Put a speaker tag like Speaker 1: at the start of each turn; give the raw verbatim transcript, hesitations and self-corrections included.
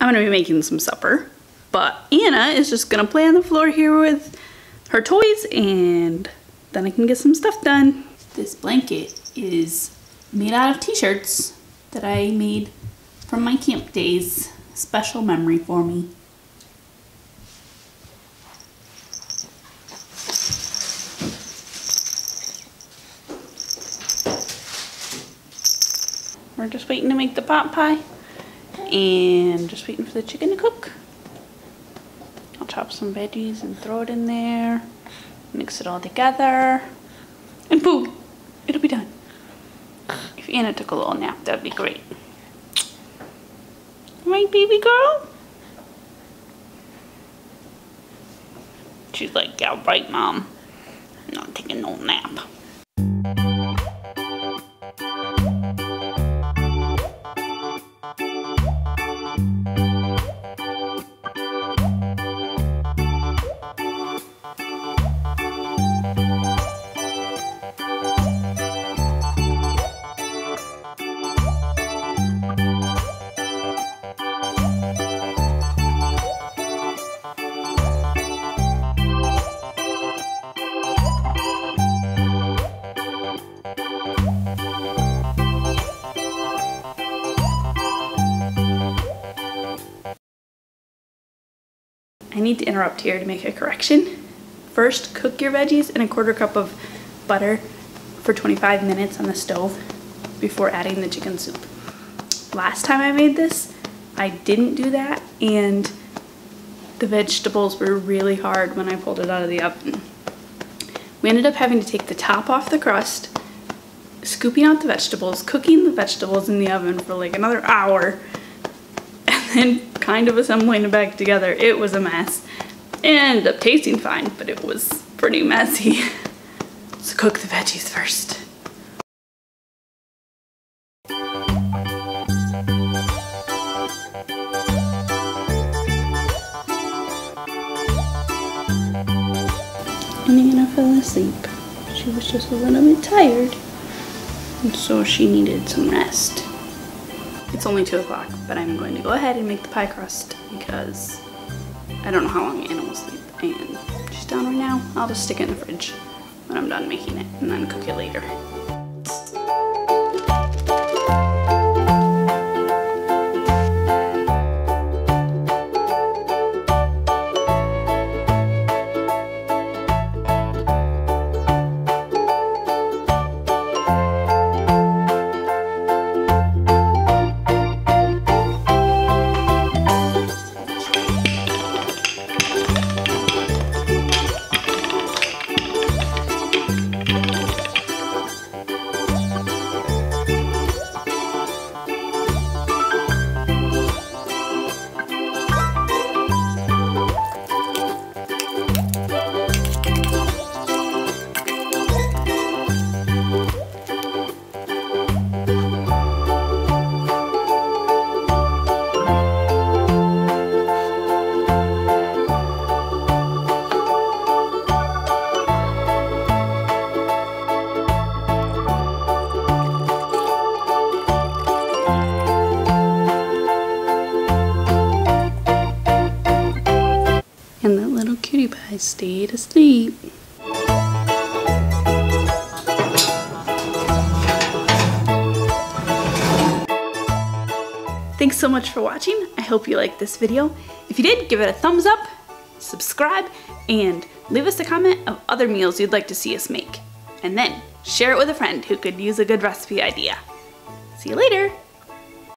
Speaker 1: I'm gonna be making some supper, but Anna is just gonna play on the floor here with her toys, and then I can get some stuff done. This blanket is made out of t-shirts that I made from my camp days. Special memory for me. We're just waiting to make the pot pie and just waiting for the chicken to cook. I'll chop some veggies and throw it in there, mix it all together, and boom, it'll be done. If Anna took a little nap, that'd be great. Right, baby girl? She's like, yeah, right, Mom. I'm not taking no nap. I need to interrupt here to make a correction. First, cook your veggies in a quarter cup of butter for twenty-five minutes on the stove before adding the chicken soup. Last time I made this, I didn't do that, and the vegetables were really hard when I pulled it out of the oven. We ended up having to take the top off the crust, scooping out the vegetables, cooking the vegetables in the oven for like another hour, and then kind of assembling it back together. It was a mess. It ended up tasting fine, but it was pretty messy. So cook the veggies first. And Anna fell asleep. She was just a little bit tired, and so she needed some rest. It's only two o'clock, but I'm going to go ahead and make the pie crust because I don't know how long Anna will sleep, and she's down right now. I'll just stick it in the fridge when I'm done making it and then cook it later. And that little cutie pie stayed asleep. Thanks so much for watching. I hope you liked this video. If you did, give it a thumbs up, subscribe, and leave us a comment of other meals you'd like to see us make. And then share it with a friend who could use a good recipe idea. See you later.